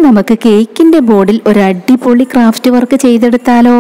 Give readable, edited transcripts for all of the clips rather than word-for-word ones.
നമുക്ക് കേക്കിന്റെ ബോർഡിൽ ഒരു അടിപൊളി ക്രാഫ്റ്റ് വർക്ക് ചെയ്തെടുത്താലോ?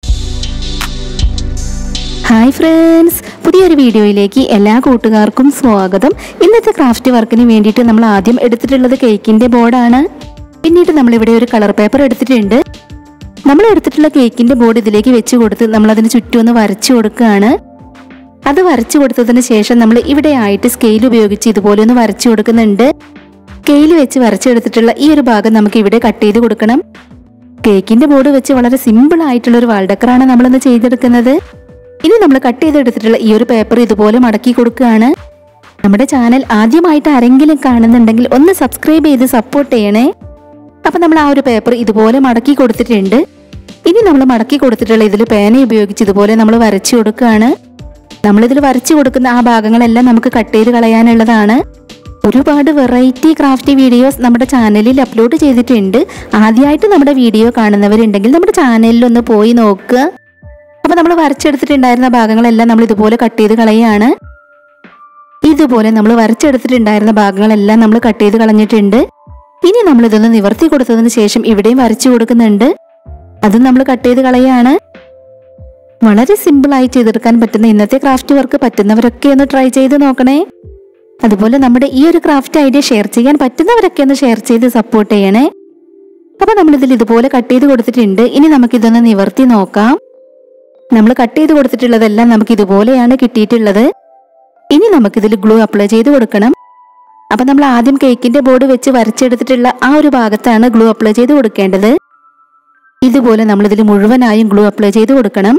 ഹായ് ഫ്രണ്ട്സ്, പുതിയൊരു വീഡിയോയിലേക്ക് എല്ലാ കൂട്ടുകാർക്കും സ്വാഗതം. ഇന്നത്തെ ക്രാഫ്റ്റ് വർക്കിന് വേണ്ടിയിട്ട് നമ്മൾ ആദ്യം എടുത്തിട്ടുള്ളത് കേക്കിന്റെ ബോർഡാണ്. പിന്നീട് നമ്മളിവിടെ ഒരു കളർ പേപ്പർ എടുത്തിട്ടുണ്ട്. നമ്മൾ എടുത്തിട്ടുള്ള കേക്കിന്റെ ബോർഡ് ഇതിലേക്ക് വെച്ച് കൊടുത്ത് നമ്മൾ അതിന് ചുറ്റും ഒന്ന് വരച്ചു കൊടുക്കുകയാണ്. അത് വരച്ചു കൊടുത്തതിന് ശേഷം നമ്മൾ ഇവിടെ ആയിട്ട് സ്കെയിൽ ഉപയോഗിച്ച് ഇതുപോലെ ഒന്ന് വരച്ചു കൊടുക്കുന്നുണ്ട്. സ്കെയിൽ വെച്ച് വരച്ചെടുത്തിട്ടുള്ള ഈ ഒരു ഭാഗം നമുക്ക് ഇവിടെ കട്ട് ചെയ്ത് കൊടുക്കണം. കേക്കിന്റെ ബോർഡ് വെച്ച് വളരെ സിമ്പിൾ ആയിട്ടുള്ള ഒരു വാൾ ഡെക്കറാണ് നമ്മളിന്ന് ചെയ്തെടുക്കുന്നത്. ഇനി നമ്മൾ കട്ട് ചെയ്തെടുത്തിട്ടുള്ള ഈ ഒരു പേപ്പർ ഇതുപോലെ മടക്കി കൊടുക്കുകയാണ്. നമ്മുടെ ചാനൽ ആദ്യമായിട്ട് ആരെങ്കിലും കാണുന്നുണ്ടെങ്കിൽ ഒന്ന് സബ്സ്ക്രൈബ് ചെയ്ത് സപ്പോർട്ട് ചെയ്യണേ. അപ്പൊ നമ്മൾ ആ ഒരു പേപ്പർ ഇതുപോലെ മടക്കി കൊടുത്തിട്ടുണ്ട്. ഇനി നമ്മൾ മടക്കി കൊടുത്തിട്ടുള്ള ഇതിൽ പേന ഉപയോഗിച്ച് ഇതുപോലെ നമ്മൾ വരച്ചു കൊടുക്കുകയാണ്. നമ്മളിതിൽ വരച്ചു കൊടുക്കുന്ന ആ ഭാഗങ്ങളെല്ലാം നമുക്ക് കട്ട് ചെയ്ത് കളയാനുള്ളതാണ്. ഒരുപാട് വെറൈറ്റി ക്രാഫ്റ്റ് വീഡിയോസ് നമ്മുടെ ചാനലിൽ അപ്ലോഡ് ചെയ്തിട്ടുണ്ട്. ആദ്യമായിട്ട് നമ്മുടെ വീഡിയോ കാണുന്നവരുണ്ടെങ്കിൽ നമ്മുടെ ചാനലിൽ ഒന്ന് പോയി നോക്കുക. അപ്പൊ നമ്മൾ വരച്ചെടുത്തിട്ടുണ്ടായിരുന്ന ഭാഗങ്ങളെല്ലാം നമ്മൾ ഇതുപോലെ കട്ട് ചെയ്ത് കളയാണ്. ഇതുപോലെ നമ്മൾ വരച്ചെടുത്തിട്ടുണ്ടായിരുന്ന ഭാഗങ്ങളെല്ലാം നമ്മൾ കട്ട് ചെയ്ത് കളഞ്ഞിട്ടുണ്ട്. ഇനി നമ്മൾ ഇതൊന്ന് നിവർത്തി കൊടുത്തതിന് ശേഷം ഇവിടെയും വരച്ചു കൊടുക്കുന്നുണ്ട്. അതും നമ്മൾ കട്ട് ചെയ്ത് കളയാണ്. വളരെ സിമ്പിളായി ചെയ്തെടുക്കാൻ പറ്റുന്ന ഇന്നത്തെ ക്രാഫ്റ്റ് വർക്ക് പറ്റുന്നവരൊക്കെ ഒന്ന് ട്രൈ ചെയ്ത് നോക്കണേ. അതുപോലെ നമ്മുടെ ഈ ഒരു ക്രാഫ്റ്റ് ഐഡിയ ഷെയർ ചെയ്യാൻ പറ്റുന്നവരൊക്കെ ഒന്ന് ഷെയർ ചെയ്ത് സപ്പോർട്ട് ചെയ്യണേ. അപ്പൊ നമ്മളിതിൽ ഇതുപോലെ കട്ട് ചെയ്ത് കൊടുത്തിട്ടുണ്ട്. ഇനി നമുക്കിതൊന്ന് നിവർത്തി നോക്കാം. നമ്മൾ കട്ട് ചെയ്ത് കൊടുത്തിട്ടുള്ളതെല്ലാം നമുക്ക് ഇതുപോലെയാണ് കിട്ടിയിട്ടുള്ളത്. ഇനി നമുക്കിതിൽ ഗ്ലൂ അപ്ലൈ ചെയ്ത് കൊടുക്കണം. അപ്പൊ നമ്മൾ ആദ്യം കേക്കിന്റെ ബോർഡ് വെച്ച് വരച്ചെടുത്തിട്ടുള്ള ആ ഒരു ഭാഗത്താണ് ഗ്ലൂ അപ്ലൈ ചെയ്ത് കൊടുക്കേണ്ടത്. ഇതുപോലെ നമ്മളിതിൽ മുഴുവനായും ഗ്ലൂ അപ്ലൈ ചെയ്ത് കൊടുക്കണം.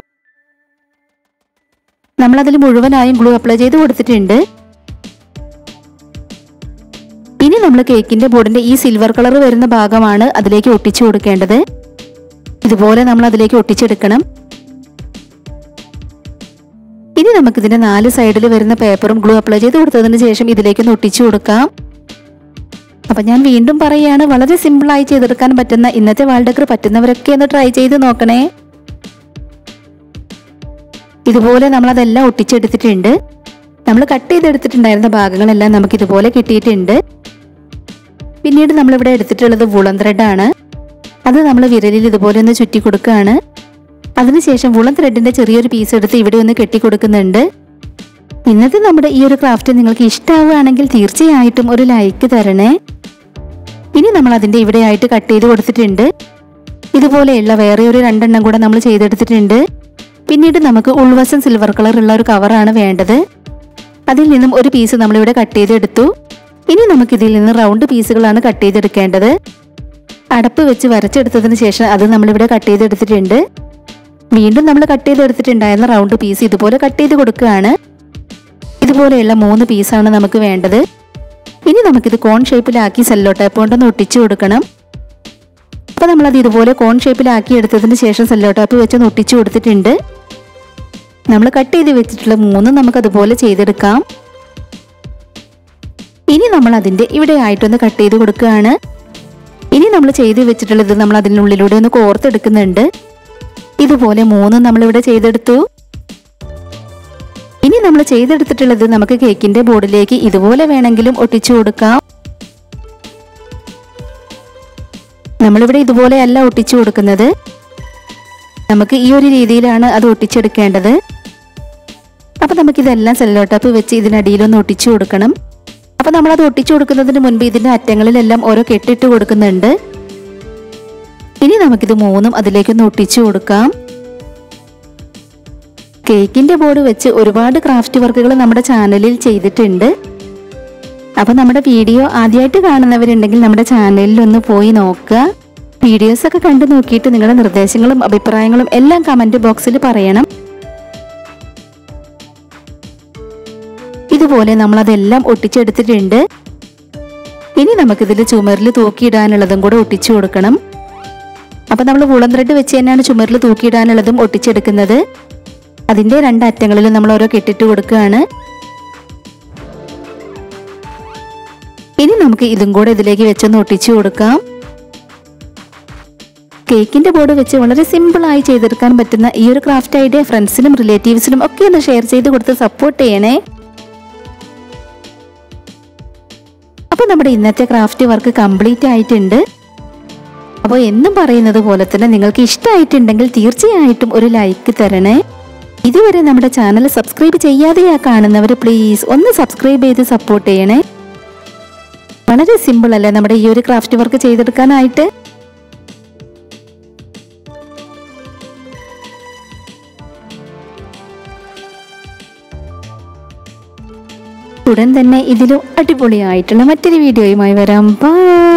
നമ്മളതിൽ മുഴുവനായും ഗ്ലൂ അപ്ലൈ ചെയ്ത് കൊടുത്തിട്ടുണ്ട്. ഇനി നമ്മൾ കേക്കിന്റെ ബോർഡിന്റെ ഈ സിൽവർ കളർ വരുന്ന ഭാഗമാണ് അതിലേക്ക് ഒട്ടിച്ചു കൊടുക്കേണ്ടത്. ഇതുപോലെ നമ്മൾ അതിലേക്ക് ഒട്ടിച്ചെടുക്കണം. ഇനി നമുക്കിതിന്റെ 4 സൈഡിൽ വരുന്ന പേപ്പറും ഗ്ലൂ അപ്ലൈ ചെയ്ത് കൊടുത്തതിന് ശേഷം ഇതിലേക്ക് ഒട്ടിച്ചു കൊടുക്കാം. അപ്പൊ ഞാൻ വീണ്ടും പറയുകയാണ്, വളരെ സിമ്പിളായി ചെയ്തെടുക്കാൻ പറ്റുന്ന ഇന്നത്തെ വാൾ ഡെക്കർ പറ്റുന്നവരൊക്കെ ഒന്ന് ട്രൈ ചെയ്ത് നോക്കണേ. ഇതുപോലെ നമ്മൾ അതെല്ലാം ഒട്ടിച്ചെടുത്തിട്ടുണ്ട്. നമ്മൾ കട്ട് ചെയ്തെടുത്തിട്ടുണ്ടായിരുന്ന ഭാഗങ്ങളെല്ലാം നമുക്ക് ഇതുപോലെ കിട്ടിയിട്ടുണ്ട്. പിന്നീട് നമ്മളിവിടെ എടുത്തിട്ടുള്ളത് വുളൻ ത്രെഡാണ്. അത് നമ്മൾ വിരലിൽ ഇതുപോലെ ഒന്ന് ചുറ്റി കൊടുക്കുകയാണ്. അതിനുശേഷം വുളൻ ത്രെഡിന്റെ ചെറിയൊരു പീസ് എടുത്ത് ഇവിടെ ഒന്ന് കെട്ടിക്കൊടുക്കുന്നുണ്ട്. ഇന്നത്തെ നമ്മുടെ ഈ ഒരു ക്രാഫ്റ്റ് നിങ്ങൾക്ക് ഇഷ്ടമാവുകയാണെങ്കിൽ തീർച്ചയായിട്ടും ഒരു ലൈക്ക് തരണേ. ഇനി നമ്മൾ അതിന്റെ ഇവിടെ ആയിട്ട് കട്ട് ചെയ്ത് കൊടുത്തിട്ടുണ്ട്. ഇതുപോലെയുള്ള വേറെ ഒരു 2 എണ്ണം കൂടെ നമ്മൾ ചെയ്തെടുത്തിട്ടുണ്ട്. പിന്നീട് നമുക്ക് ഉൾവശം സിൽവർ കളർ ഉള്ള ഒരു കവറാണ് വേണ്ടത്. അതിൽ നിന്നും ഒരു പീസ് നമ്മളിവിടെ കട്ട് ചെയ്തെടുത്തു. ഇനി നമുക്ക് ഇതിൽ നിന്ന് റൗണ്ട് പീസുകളാണ് കട്ട് ചെയ്തെടുക്കേണ്ടത്. അടപ്പ് വെച്ച് വരച്ചെടുത്തതിന് ശേഷം അത് നമ്മളിവിടെ കട്ട് ചെയ്തെടുത്തിട്ടുണ്ട്. വീണ്ടും നമ്മൾ കട്ട് ചെയ്തെടുത്തിട്ടുണ്ടായിരുന്ന റൗണ്ട് പീസ് ഇതുപോലെ കട്ട് ചെയ്ത് കൊടുക്കുകയാണ്. ഇതുപോലെയുള്ള 3 പീസാണ് നമുക്ക് വേണ്ടത്. ഇനി നമുക്കിത് കോൺ ഷേപ്പിലാക്കി സെല്ലോ ടേപ്പ് കൊണ്ടൊന്ന് ഒട്ടിച്ചു കൊടുക്കണം. അപ്പൊ നമ്മളത് ഇതുപോലെ കോൺ ഷേപ്പിലാക്കി എടുത്തതിന് ശേഷം സെല്ലോ ടേപ്പ് വെച്ചൊന്ന് ഒട്ടിച്ചു കൊടുത്തിട്ടുണ്ട്. നമ്മൾ കട്ട് ചെയ്ത് വെച്ചിട്ടുള്ള 3 നമുക്ക് അതുപോലെ ചെയ്തെടുക്കാം. ഇനി നമ്മൾ അതിന്റെ ഇവിടെ ആയിട്ടൊന്ന് കട്ട് ചെയ്ത് കൊടുക്കുകയാണ്. ഇനി നമ്മൾ ചെയ്ത് വെച്ചിട്ടുള്ളത് നമ്മൾ അതിനുള്ളിലൂടെ ഒന്ന് കോർത്തെടുക്കുന്നുണ്ട്. ഇതുപോലെ 3 നമ്മളിവിടെ ചെയ്തെടുത്തു. ഇനി നമ്മൾ ചെയ്തെടുത്തിട്ടുള്ളത് നമുക്ക് കേക്കിന്റെ ബോർഡിലേക്ക് ഇതുപോലെ വേണമെങ്കിലും ഒട്ടിച്ചു കൊടുക്കാം. നമ്മളിവിടെ ഇതുപോലെയല്ല ഒട്ടിച്ചു കൊടുക്കുന്നത്. നമുക്ക് ഈ ഒരു രീതിയിലാണ് അത് ഒട്ടിച്ചെടുക്കേണ്ടത്. അപ്പൊ നമുക്കിതെല്ലാം സെല്ലോ ടേപ്പ് വെച്ച് ഇതിനടിയിലൊന്ന് ഒട്ടിച്ചു കൊടുക്കണം. അപ്പൊ നമ്മളത് ഒട്ടിച്ചു കൊടുക്കുന്നതിന് മുൻപ് ഇതിന്റെ അറ്റങ്ങളിലെല്ലാം ഓരോ കെട്ടിട്ട് കൊടുക്കുന്നുണ്ട്. ഇനി നമുക്കിത് 3 അതിലേക്കൊന്ന് ഒട്ടിച്ചു കൊടുക്കാം. കേക്കിന്റെ ബോർഡ് വെച്ച് ഒരുപാട് ക്രാഫ്റ്റ് വർക്കുകൾ നമ്മുടെ ചാനലിൽ ചെയ്തിട്ടുണ്ട്. അപ്പൊ നമ്മുടെ വീഡിയോ ആദ്യമായിട്ട് കാണുന്നവരുണ്ടെങ്കിൽ നമ്മുടെ ചാനലിൽ ഒന്ന് പോയി നോക്കുക. വീഡിയോസ് ഒക്കെ കണ്ടു നോക്കിയിട്ട് നിങ്ങളുടെ നിർദ്ദേശങ്ങളും അഭിപ്രായങ്ങളും എല്ലാം കമന്റ് ബോക്സിൽ പറയണം. ഇതുപോലെ നമ്മൾ അതെല്ലാം ഒട്ടിച്ചെടുത്തിട്ടുണ്ട്. ഇനി നമുക്കിതിൽ ചുമരിൽ തൂക്കിയിടാനുള്ളതും കൂടെ ഒട്ടിച്ചു കൊടുക്കണം. അപ്പൊ നമ്മൾ വുളൻ ത്രെഡ് വെച്ച് തന്നെയാണ് ചുമരിൽ തൂക്കിയിടാനുള്ളതും ഒട്ടിച്ചെടുക്കുന്നത്. അതിന്റെ 2 അറ്റങ്ങളിലും നമ്മൾ ഓരോ കെട്ടിട്ട് കൊടുക്കുകയാണ്. ഇനി നമുക്ക് ഇതും കൂടെ ഇതിലേക്ക് വെച്ചൊന്ന് ഒട്ടിച്ചു കൊടുക്കാം. കേക്കിന്റെ ബോർഡ് വെച്ച് വളരെ സിമ്പിളായി ചെയ്തെടുക്കാൻ പറ്റുന്ന ഈ ഒരു ക്രാഫ്റ്റ് ഐഡിയ ഫ്രണ്ട്സിനും റിലേറ്റീവ്സിനും ഒക്കെ ഒന്ന് ഷെയർ ചെയ്ത് കൊടുത്ത് സപ്പോർട്ട് ചെയ്യണേ. അപ്പോൾ നമ്മുടെ ഇന്നത്തെ ക്രാഫ്റ്റ് വർക്ക് കംപ്ലീറ്റ് ആയിട്ടുണ്ട്. അപ്പോൾ എന്നും പറയുന്നത് പോലെ തന്നെ നിങ്ങൾക്ക് ഇഷ്ടമായിട്ടുണ്ടെങ്കിൽ തീർച്ചയായിട്ടും ഒരു ലൈക്ക് തരണേ. ഇതുവരെ നമ്മുടെ ചാനൽ സബ്സ്ക്രൈബ് ചെയ്യാതെയാ കാണുന്നവർ പ്ലീസ് ഒന്ന് സബ്സ്ക്രൈബ് ചെയ്ത് സപ്പോർട്ട് ചെയ്യണേ. വളരെ സിമ്പിൾ അല്ലേ നമ്മുടെ ഈ ഒരു ക്രാഫ്റ്റ് വർക്ക് ചെയ്തെടുക്കാനായിട്ട്. ഉടൻ തന്നെ ഇതിലും അടിപൊളിയായിട്ടുള്ള മറ്റൊരു വീഡിയോയുമായി വരാം. ബൈ.